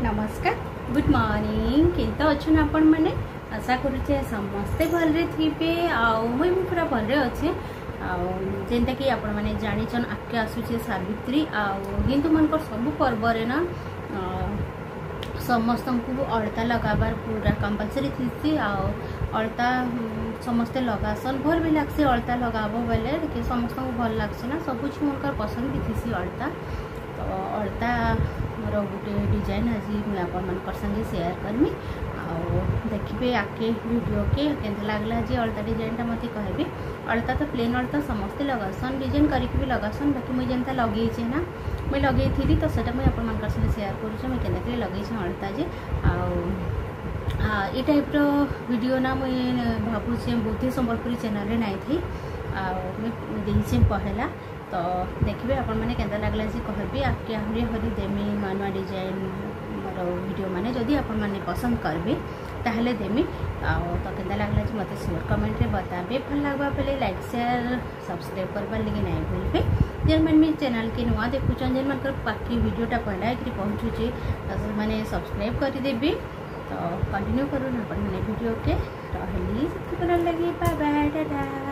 नमस्कार good morning केत अच्छे आपण मैंने आशा करुचे समस्ते भलरे थे मुई पूरा भलरे अच्छे जेनता कि आपण मैंने जानिछन आगे आसूचे सावित्री हिंदू मन सब पर्व ना समस्त को अलता लगाबार पूरा कंपलसरी थी अलता समस्ते लगासन भल भी लगसी अलता लगाबो बेले देखिए समस्त को भल लगसी ना सब झील पसंद भी थी अलता तो अलता मोर गोटे डिजाइन आज मुझे आप संगे शेयर करमी देखिए आगे वीडियो के लगला जी अलता डिजाइन मत कहबी अलता तो प्लेन अलता समस्ते लगासन डिजाइन करके भी लगासन बाकी मुझे जेनता लगे ना मुझे लगे थी तो सेटा मुझे आप संगे शेयर करुचे मुझे केनता लगे अलता जे ये टाइप वीडियो ना मुझे भावुचे बुद्धि संबलपुरी चैनल रे नहीं थी मुझे पहला तो देखिए आपण मैंने केनता लगला जी कहबी आगे आहरी हरी देमी नुआ नुआ डिजाइन मोर वीडियो माने जदि आपण मैंने पसंद करबे ताहले देमी तो केनता लगला जी मते शेयर कमेंट रे बताबे भल लागबा पहले लाइक शेयर सब्सक्राइब करबार लगे नहीं भूलबे जेन मैंने चैनल के नुआ देखुचन जेन मन बाकी वीडियोटा पहला एक पहुँचुचे मैंने सब्सक्राइब कर देबे तो कंटिन्यू करूँ अपन मैंने वीडियो के रहली लगे बाय बाय टाटा।